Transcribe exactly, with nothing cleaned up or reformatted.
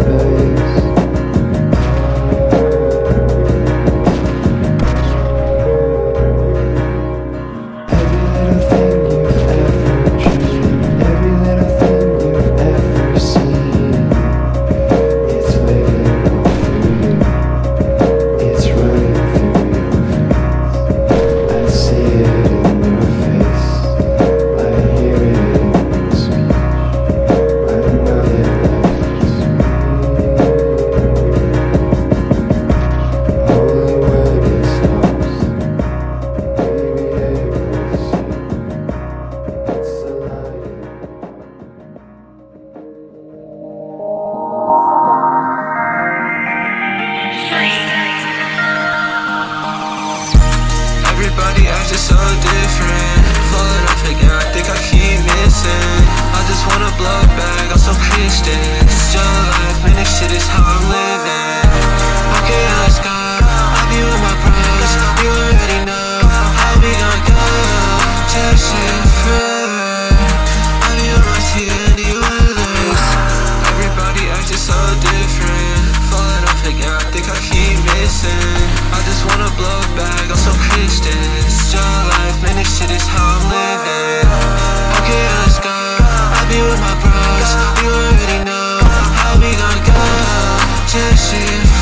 Everybody acts just so different. Falling off again, I think I keep missing. I just wanna blow back on some Christian. Still alive, man, this shit is how I'm living. Okay, let's go. I'll be with my bros. You already know how we gon' go. Chasing forever. I'll be with my T and the others. Everybody acts just so different. Falling off again, I think I keep missing. I just wanna blow back on some Christian. Still alive, man, this shit is how I'm living. Okay, let's go. I'll be with my bros. You already know how we gon' go. Chasing